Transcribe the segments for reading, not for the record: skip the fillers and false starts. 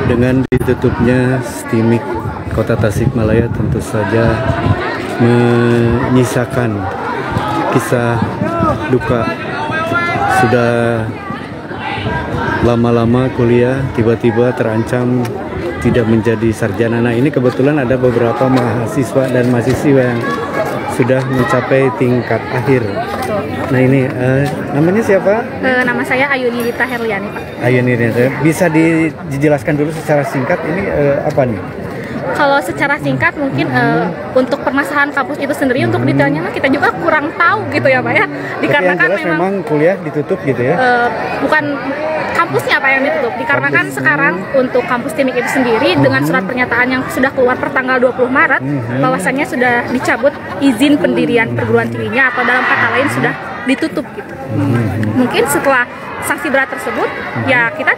Dengan ditutupnya STIMIK Kota Tasikmalaya tentu saja menyisakan kisah duka. Sudah lama-lama kuliah, tiba-tiba terancam tidak menjadi sarjana. Nah, ini kebetulan ada beberapa mahasiswa dan mahasiswa yang sudah mencapai tingkat akhir. Nah, ini namanya siapa? Nama saya Ayuni Rita Herliani, Pak. Ayuni Rita. Bisa dijelaskan dulu secara singkat ini apa nih? Kalau secara singkat mungkin untuk permasalahan kampus itu sendiri untuk detailnya kita juga kurang tahu gitu ya, Pak ya. Dikarenakan memang kuliah ditutup gitu ya. Bukan kampusnya Pak yang ditutup. Dikarenakan sekarang untuk kampus STIMIK itu sendiri dengan surat pernyataan yang sudah keluar per tanggal 20 Maret bahwasannya sudah dicabut izin pendirian perguruan tingginya, atau dalam kata lain sudah ditutup gitu. Mungkin setelah sanksi berat tersebut ya kita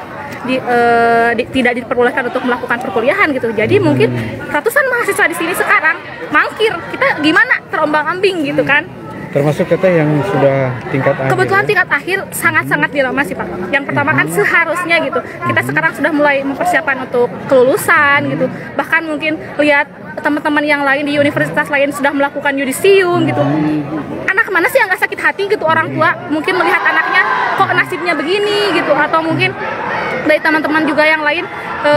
tidak diperbolehkan untuk melakukan perkuliahan gitu. Jadi mungkin ratusan mahasiswa di sini sekarang mangkir. Kita gimana, terombang-ambing gitu kan. Termasuk kita yang sudah tingkat akhir. Kebetulan tingkat akhir sangat-sangat dilema sih Pak. Yang pertama kan seharusnya gitu, kita sekarang sudah mulai mempersiapkan untuk kelulusan gitu. Bahkan mungkin lihat teman-teman yang lain di universitas lain sudah melakukan yudisium gitu. Anak mana sih yang nggak sakit hati gitu, orang tua mungkin melihat anaknya kok nasibnya begini gitu, atau mungkin dari teman-teman juga yang lain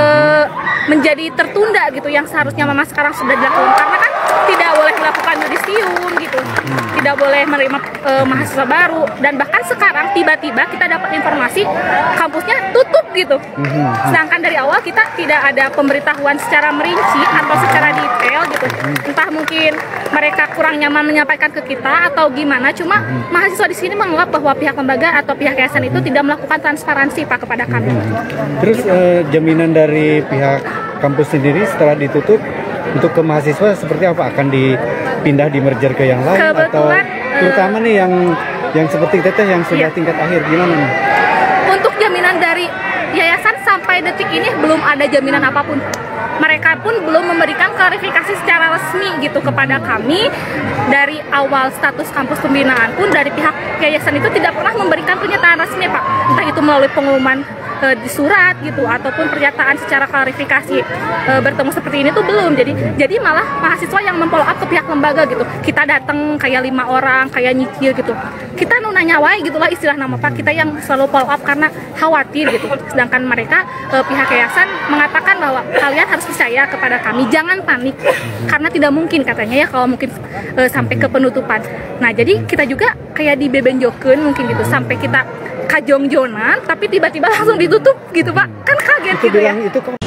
menjadi tertunda gitu, yang seharusnya memang sekarang sudah dilakukan, karena kan tidak boleh melakukan yudisium gitu, tidak boleh menerima mahasiswa baru, dan bahkan sekarang tiba-tiba kita dapat informasi kampusnya tutup gitu. Sedangkan dari awal kita tidak ada pemberitahuan secara merinci atau secara detail gitu. Entah mungkin mereka kurang nyaman menyampaikan ke kita atau gimana, cuma mahasiswa di sini menganggap bahwa pihak lembaga atau pihak yayasan itu tidak melakukan transparansi Pak kepada kami. Terus jaminan dari pihak kampus sendiri setelah ditutup untuk ke mahasiswa seperti apa? Akan dipindah, di merger ke yang lain? Kebetulan, atau terutama nih yang seperti teteh yang sudah tingkat akhir gimana nih? Untuk jaminan dari yayasan sampai detik ini belum ada jaminan apapun. Mereka pun belum memberikan klarifikasi secara resmi gitu kepada kami. Dari awal status kampus pembinaan pun dari pihak yayasan itu tidak pernah memberikan pernyataan resmi Pak. Entah itu melalui pengumuman di surat gitu, ataupun pernyataan secara klarifikasi bertemu seperti ini tuh belum. Jadi malah mahasiswa yang memfollow up ke pihak lembaga gitu. Kita datang kayak 5 orang, kayak nyicil gitu. Kita nanya wae gitulah istilah nama Pak. Kita yang selalu follow up karena khawatir gitu. Sedangkan mereka pihak yayasan mengatakan bahwa kalian harus percaya kepada kami, jangan panik, karena tidak mungkin katanya ya kalau mungkin sampai ke penutupan. Nah, jadi kita juga kayak dibebenjokeun mungkin gitu, sampai kita kajong-jonan tapi tiba-tiba langsung ditutup gitu Pak. Kan kaget itu gitu ya. Itu